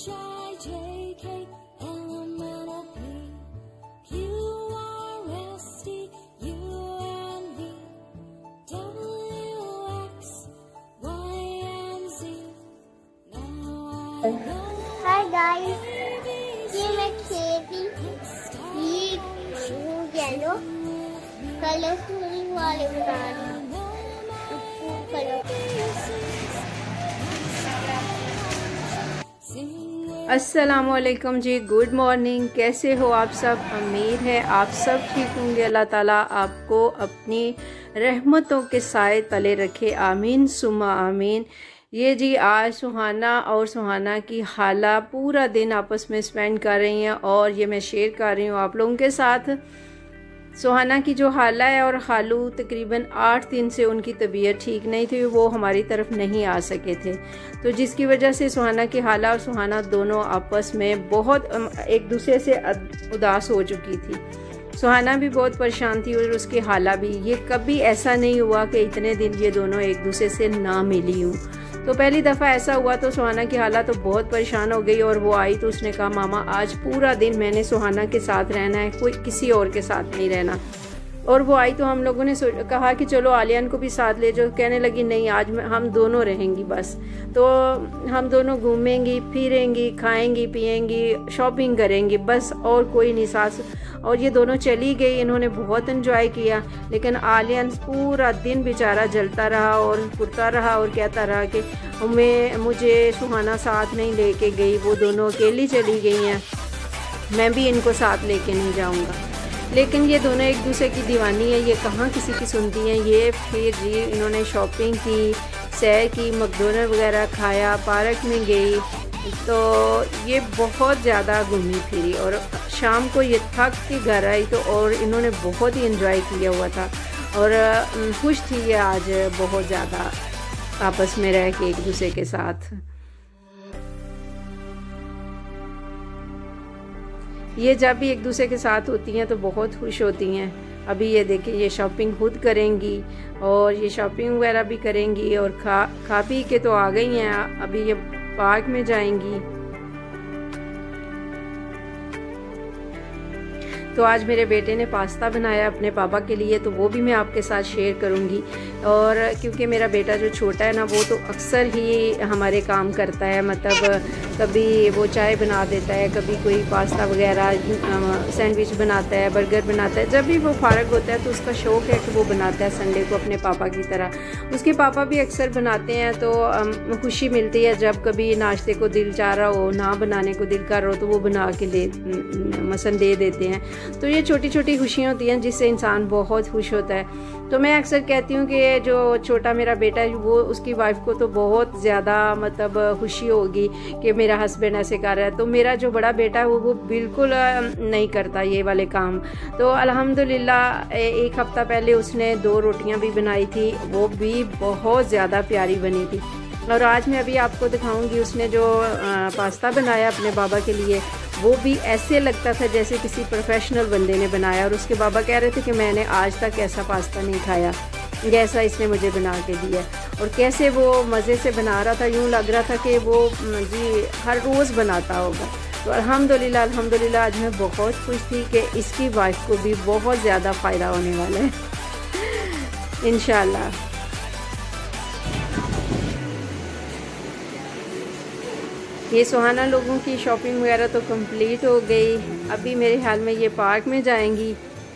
Hi guys, ये मैं खेती ये येलो कलरफुल वाले बना रही हूँ। अस्सलामुअलैकुम जी, गुड मॉर्निंग। कैसे हो आप सब? उम्मीद है आप सब ठीक होंगे। अल्लाह ताला आपको अपनी रहमतों के साए तले रखे, आमीन सुम्मा आमीन। ये जी आज सुहाना और सुहाना की खाला पूरा दिन आपस में स्पेंड कर रही हैं और ये मैं शेयर कर रही हूँ आप लोगों के साथ। सुहाना की जो खाला है और खालू तकरीबन 8 दिन से उनकी तबीयत ठीक नहीं थी, वो हमारी तरफ नहीं आ सके थे, तो जिसकी वजह से सुहाना की खाला और सुहाना दोनों आपस में बहुत एक दूसरे से उदास हो चुकी थी। सुहाना भी बहुत परेशान थी और उसकी खाला भी। ये कभी ऐसा नहीं हुआ कि इतने दिन ये दोनों एक दूसरे से ना मिली हूँ। तो पहली दफ़ा ऐसा हुआ तो सुहाना की हालत तो बहुत परेशान हो गई और वो आई तो उसने कहा मामा आज पूरा दिन मैंने सुहाना के साथ रहना है, कोई किसी और के साथ नहीं रहना। और वो आई तो हम लोगों ने कहा कि चलो आलियान को भी साथ ले जाओ। कहने लगी नहीं आज हम दोनों रहेंगी बस। तो हम दोनों घूमेंगी फिरेंगी, खाएंगी पिएंगी, शॉपिंग करेंगी, बस और कोई नहीं सास। और ये दोनों चली गई। इन्होंने बहुत एंजॉय किया, लेकिन आलियान पूरा दिन बेचारा जलता रहा और कुटता रहा और कहता रहा कि मुझे सुहाना साथ नहीं लेके गई, वो दोनों अकेली चली गई हैं, मैं भी इनको साथ लेके नहीं जाऊंगा। लेकिन ये दोनों एक दूसरे की दीवानी है, ये कहाँ किसी की सुनती हैं। ये फिर जी इन्होंने शॉपिंग की, सैर की, मैकडॉनल्ड वगैरह खाया, पार्क में गई, तो ये बहुत ज़्यादा घूमी फिरी और शाम को ये थक के घर आई तो और इन्होंने बहुत ही एंजॉय किया हुआ था और खुश थी ये आज बहुत ज़्यादा आपस में रह के एक दूसरे के साथ। ये जब भी एक दूसरे के साथ होती हैं तो बहुत खुश होती हैं। अभी ये देखिए ये शॉपिंग खुद करेंगी और ये शॉपिंग वगैरह भी करेंगी और खा पी के तो आ गई हैं। अभी ये पार्क में जाएंगी। तो आज मेरे बेटे ने पास्ता बनाया अपने पापा के लिए, तो वो भी मैं आपके साथ शेयर करूंगी। और क्योंकि मेरा बेटा जो छोटा है ना, वो तो अक्सर ही हमारे काम करता है, मतलब कभी वो चाय बना देता है, कभी कोई पास्ता वगैरह सैंडविच बनाता है, बर्गर बनाता है। जब भी वो फारग होता है तो उसका शौक़ है कि वो बनाता है संडे को अपने पापा की तरह। उसके पापा भी अक्सर बनाते हैं, तो खुशी मिलती है जब कभी नाश्ते को दिल चाह रहा हो, ना बनाने को दिल कर रहा हो, तो वो बना के मसन दे देते हैं। तो ये छोटी छोटी खुशियाँ होती हैं जिससे इंसान बहुत खुश होता है। तो मैं अक्सर कहती हूँ कि जो छोटा मेरा बेटा है वो, उसकी वाइफ को तो बहुत ज़्यादा मतलब खुशी होगी कि मेरा हस्बैंड ऐसे कर रहा है। तो मेरा जो बड़ा बेटा है वो बिल्कुल नहीं करता ये वाले काम। तो अल्हम्दुलिल्लाह एक हफ़्ता पहले उसने 2 रोटियाँ भी बनाई थी, वो भी बहुत ज़्यादा प्यारी बनी थी। और आज मैं अभी आपको दिखाऊंगी उसने जो पास्ता बनाया अपने बाबा के लिए, वो भी ऐसे लगता था जैसे किसी प्रोफेशनल बंदे ने बनाया। और उसके बाबा कह रहे थे कि मैंने आज तक ऐसा पास्ता नहीं खाया जैसा इसने मुझे बना के दिया। और कैसे वो मज़े से बना रहा था, यूँ लग रहा था कि वो जी हर रोज़ बनाता होगा। तो अल्हम्दुलिल्लाह अल्हम्दुलिल्लाह आज मैं बहुत खुश थी कि इसकी वाइफ को भी बहुत ज़्यादा फ़ायदा होने वाला है इंशाल्लाह। ये सुहाना लोगों की शॉपिंग वगैरह तो कंप्लीट हो गई। अभी मेरे ख्याल में ये पार्क में जाएंगी।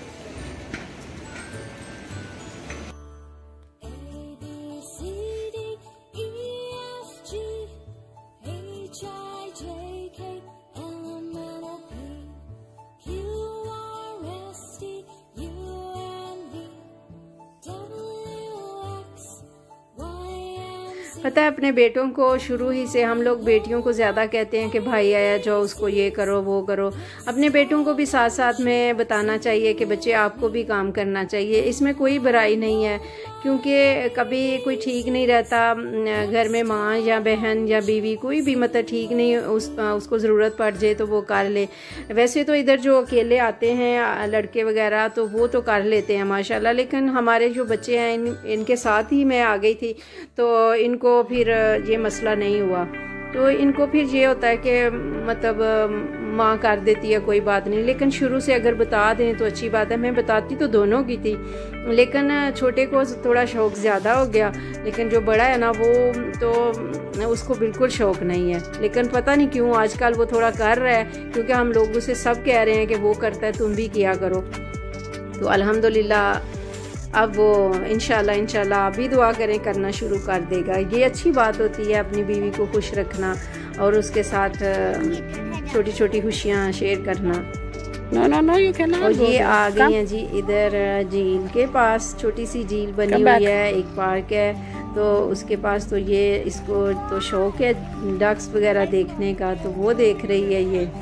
पता है अपने बेटों को शुरू ही से हम लोग बेटियों को ज़्यादा कहते हैं कि भाई आया जाओ उसको ये करो वो करो। अपने बेटों को भी साथ साथ में बताना चाहिए कि बच्चे आपको भी काम करना चाहिए। इसमें कोई बुराई नहीं है, क्योंकि कभी कोई ठीक नहीं रहता घर में, माँ या बहन या बीवी कोई भी मतलब ठीक नहीं, उसको ज़रूरत पड़ जाए तो वो कर ले। वैसे तो इधर जो अकेले आते हैं लड़के वगैरह तो वो तो कर लेते हैं माशाल्लाह, लेकिन हमारे जो बच्चे हैं इनके साथ ही मैं आ गई थी तो इनको फिर ये मसला नहीं हुआ। तो इनको फिर ये होता है कि मतलब माँ कर देती है कोई बात नहीं, लेकिन शुरू से अगर बता दें तो अच्छी बात है। मैं बताती तो दोनों की थी, लेकिन छोटे को थोड़ा शौक़ ज़्यादा हो गया, लेकिन जो बड़ा है ना वो तो उसको बिल्कुल शौक़ नहीं है। लेकिन पता नहीं क्यों आजकल वो थोड़ा कर रहा है, क्योंकि हम लोग उसे सब कह रहे हैं कि वो करता है तुम भी किया करो। तो अल्हम्दुलिल्लाह अब वो इंशाल्लाह आप भी दुआ करें करना शुरू कर देगा। ये अच्छी बात होती है अपनी बीवी को खुश रखना और उसके साथ छोटी छोटी खुशियाँ शेयर करना। No you can not. और ये आ गई हैं जी इधर झील के पास, छोटी सी झील बनी हुई है, एक पार्क है, तो उसके पास तो ये इसको तो शौक़ है डक्स वगैरह देखने का, तो वो देख रही है ये।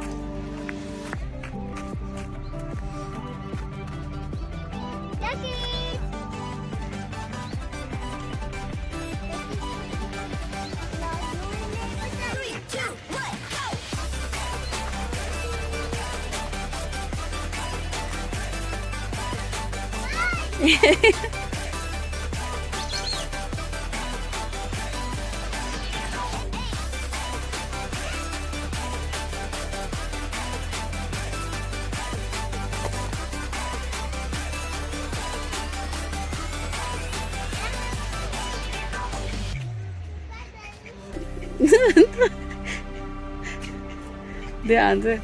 ध्यान से।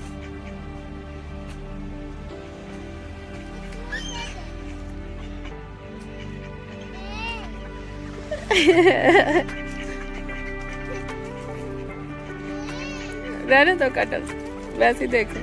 रहने दो कटल, वैसे ही देखो।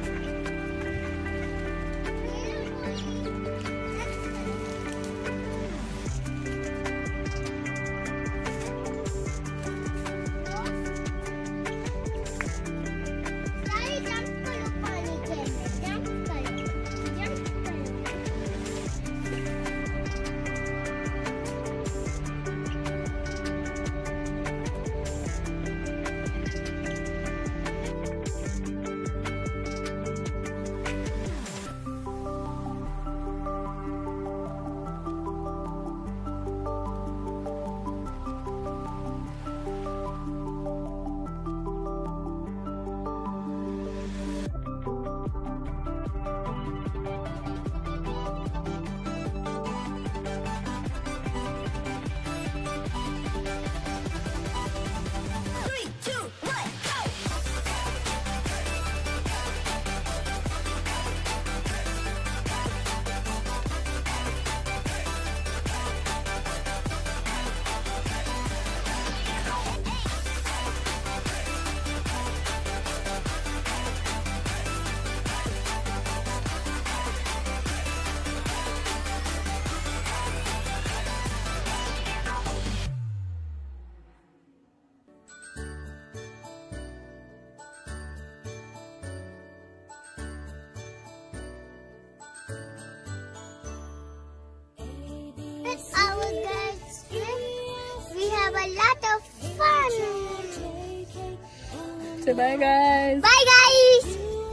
Our guys trip. We have a lot of fun. Say bye guys. Bye guys.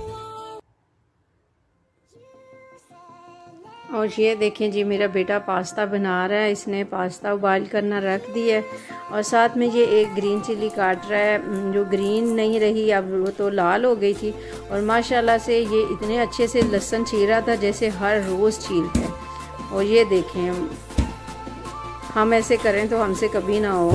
और ये देखें जी मेरा बेटा पास्ता बना रहा है, इसने पास्ता उबाल करना रख दिया है और साथ में ये एक ग्रीन चिली काट रहा है, जो ग्रीन नहीं रही अब वो तो लाल हो गई थी। और माशाल्लाह से ये इतने अच्छे से लहसुन छील रहा था जैसे हर रोज़ छीलते हैं। और ये देखें हम ऐसे करें तो हमसे कभी ना हो।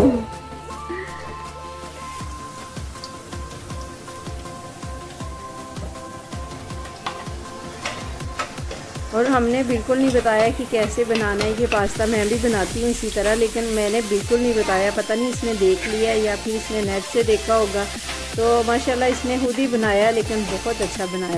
और हमने बिल्कुल नहीं बताया कि कैसे बनाना है ये पास्ता। मैं भी बनाती हूँ इसी तरह, लेकिन मैंने बिल्कुल नहीं बताया। पता नहीं इसने देख लिया या फिर इसने नेट से देखा होगा। तो माशाल्लाह इसने खुद ही बनाया, लेकिन बहुत अच्छा बनाया।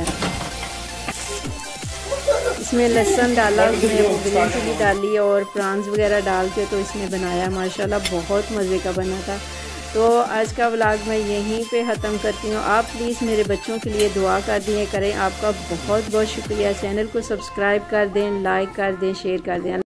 इसमें लहसुन डाला, उसमें वो ग्रीन चिली डाली और प्रॉन्स वगैरह डाल के तो इसने बनाया। माशाल्लाह बहुत मज़े का बना था। तो आज का व्लॉग मैं यहीं पे ख़त्म करती हूँ। आप प्लीज़ मेरे बच्चों के लिए दुआ कर दिए करें। आपका बहुत बहुत शुक्रिया। चैनल को सब्सक्राइब कर दें, लाइक कर दें, शेयर कर दें।